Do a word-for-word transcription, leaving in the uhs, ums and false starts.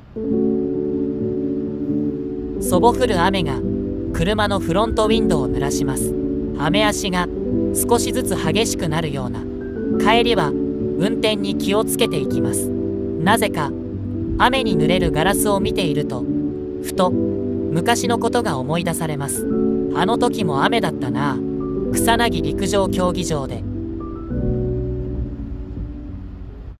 そぼ降る雨が車のフロントウィンドウを濡らします。雨足が少しずつ激しくなるような。帰りは運転に気をつけていきます。なぜか雨に濡れるガラスを見ていると、ふと昔のことが思い出されます。あの時も雨だったな。草薙陸上競技場で